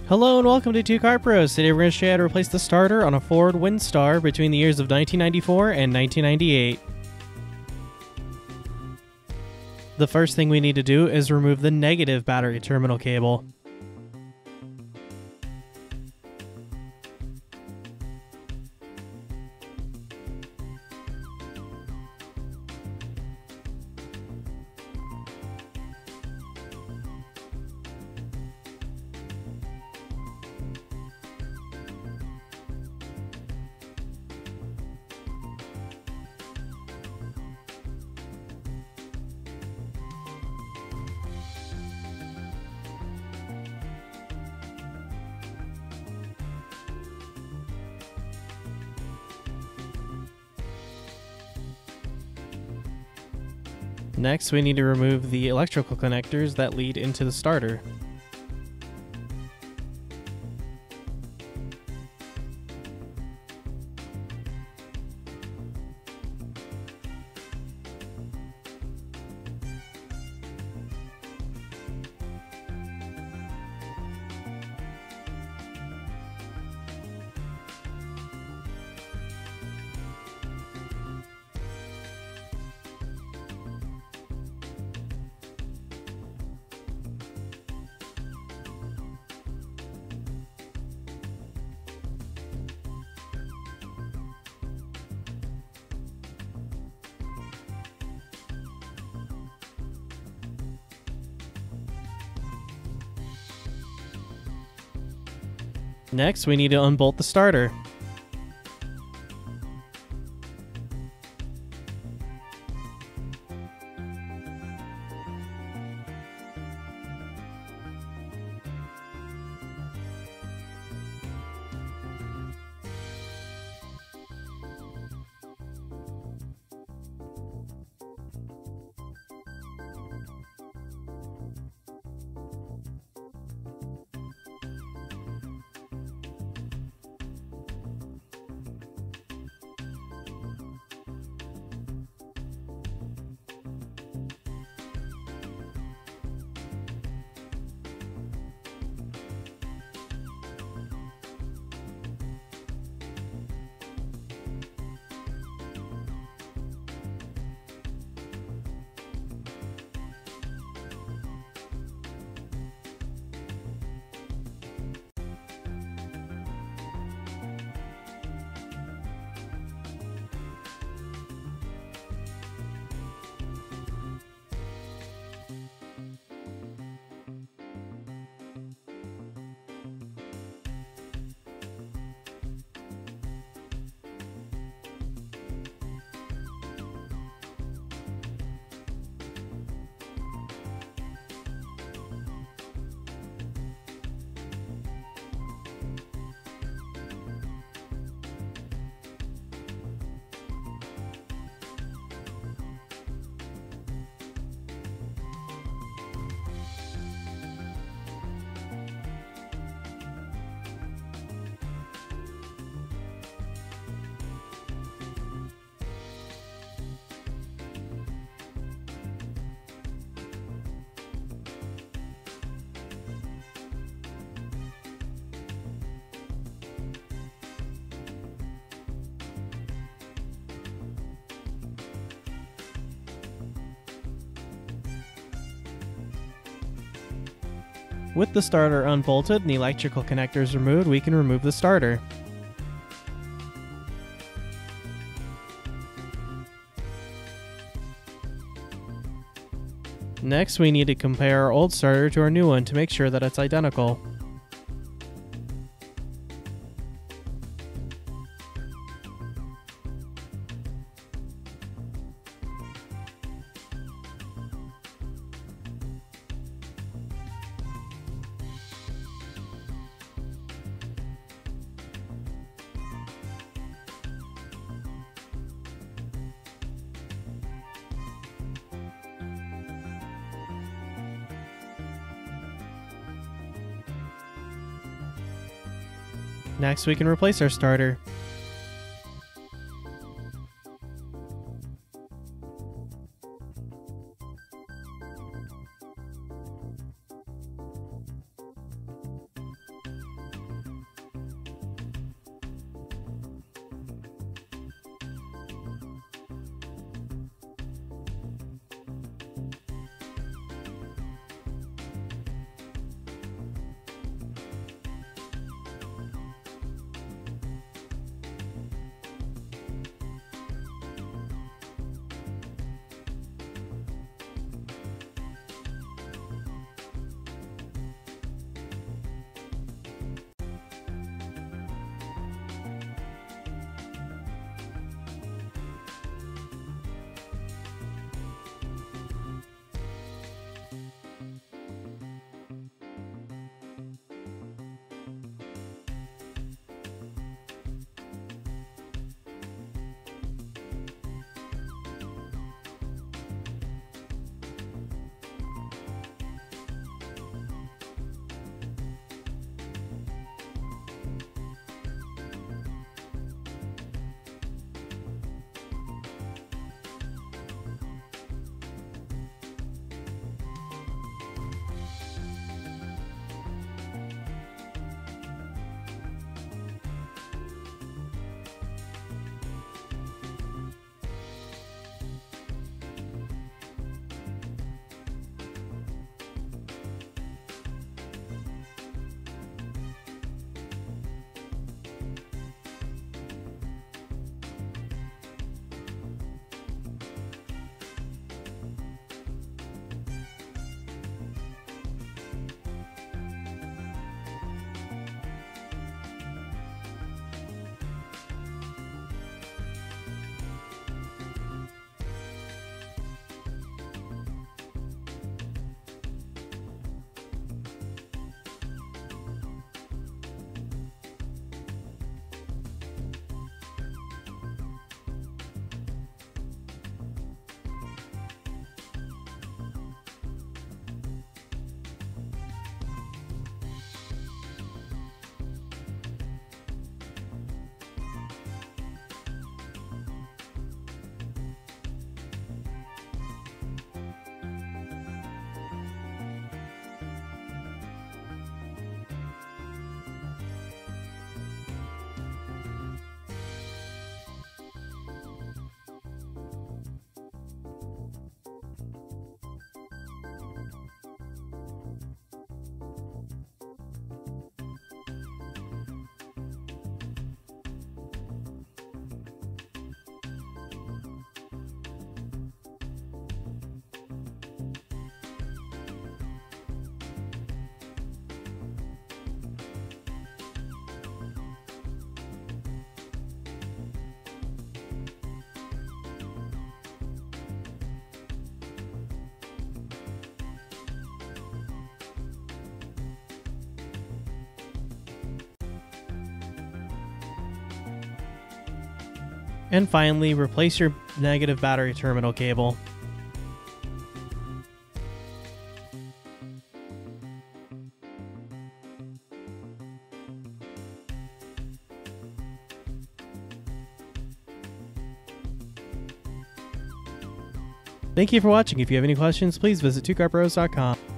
Hello and welcome to Two Car Pros. Today we're going to show you how to replace the starter on a Ford Windstar between the years of 1994 and 1998. The first thing we need to do is remove the negative battery terminal cable. Next, we need to remove the electrical connectors that lead into the starter. Next, we need to unbolt the starter. With the starter unbolted and the electrical connectors removed, we can remove the starter. Next, we need to compare our old starter to our new one to make sure that it's identical. Next, we can replace our starter. And finally, replace your negative battery terminal cable. Thank you for watching. If you have any questions, please visit twocarpros.com.